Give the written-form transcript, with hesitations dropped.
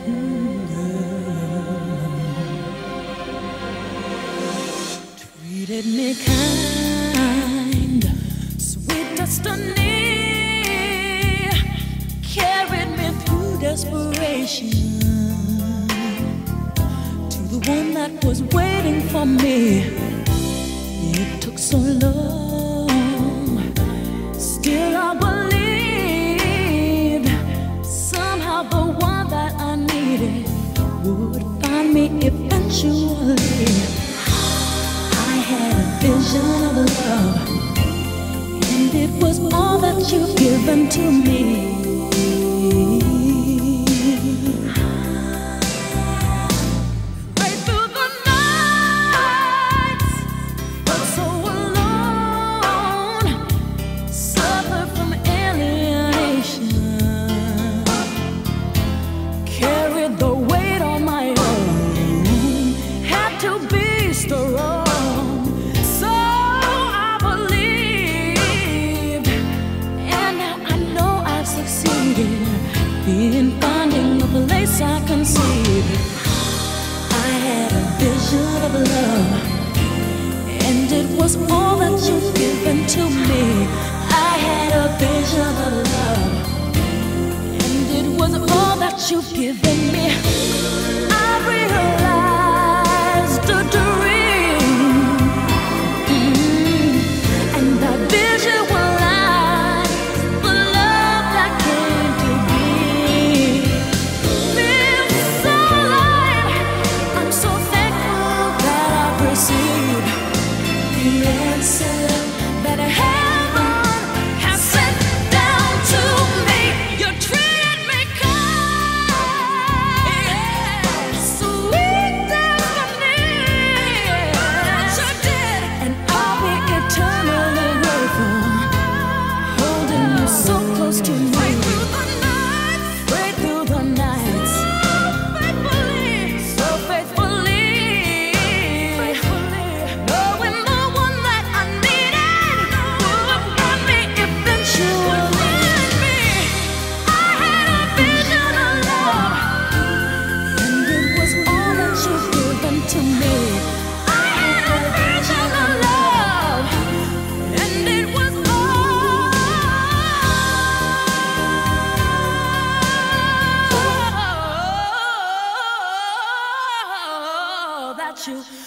Treated me kind, sweet destiny, carried me through desperation to the one that was waiting for me. It took so long, still I believed somehow the one that I needed would find me eventually. I had a vision of love, and it was all that you've given to me. Right through the nights, but so alone, suffered from alienation, carried the weight on my own, had to be strong. In finding a place I conceived, I had a vision of love, and it was all that you've given to me. I had a vision of love, and it was all that you've given me. I realized a dream, and that vision was that heaven has sent down to me. You treated me kind, sweet destiny, you did, and I'll be eternally grateful, holding you so close to me. Right through the nights, so faithfully, knowing the one that I needed would find me eventually. I had a vision of love, and it was all that you've given to me. I had a vision of love, and it was all that you